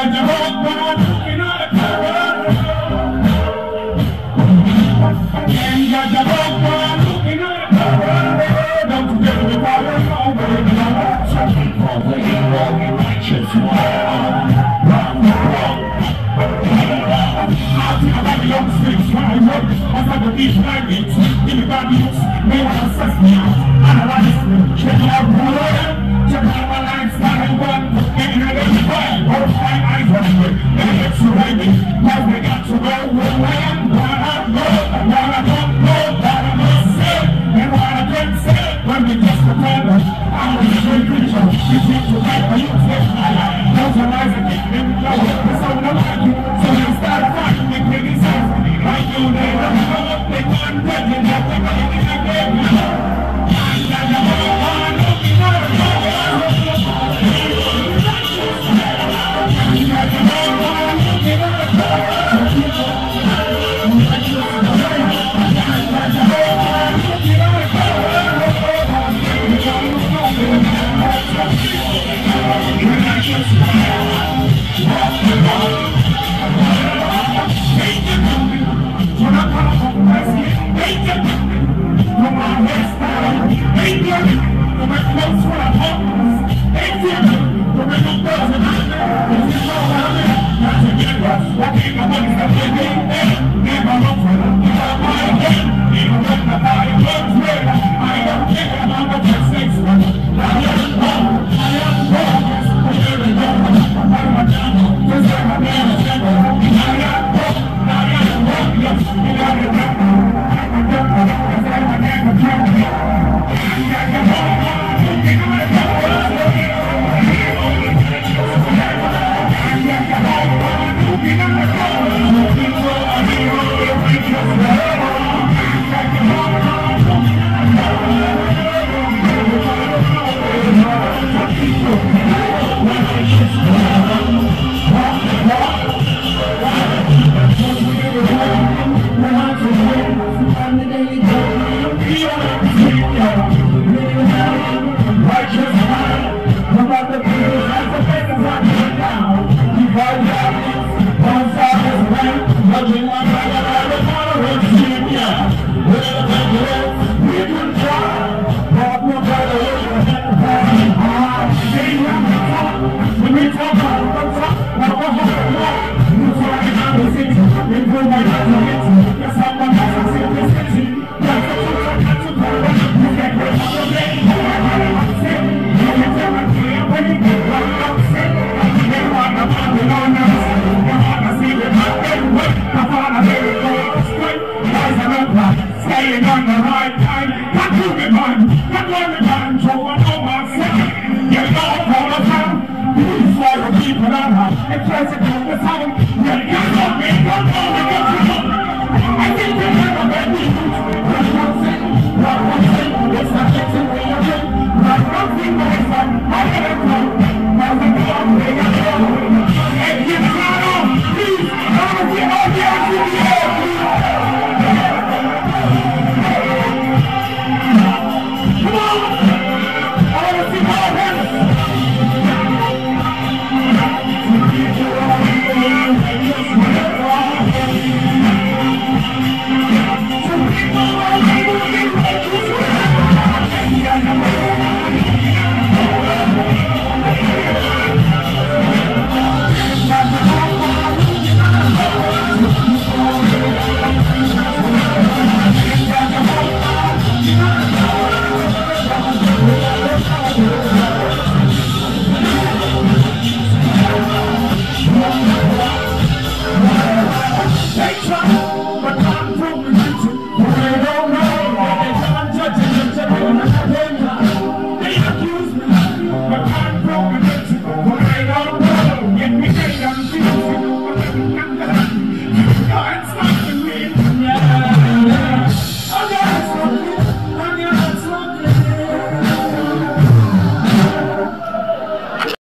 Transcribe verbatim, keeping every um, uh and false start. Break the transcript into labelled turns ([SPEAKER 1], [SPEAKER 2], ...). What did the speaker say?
[SPEAKER 1] These maggots, anybody else may want to assess me out. Analyze me, check out who I am, check out my lifestyle and run, getting it in the way, all my eyes on me, and it's ready, cause we got to know who I am, what I know, what I don't know, what I must say, and what I can say, when we just pretend I'm a straight creature, you seem to like my youth, my life, those are lies that keep them low, it's so no like you, so they start fighting, they take it sense, like you, they don't know. They can't get it, nothing but it is a game. And I know one looking at a fire. And I know one looking at a fire. And I know one looking at a we talk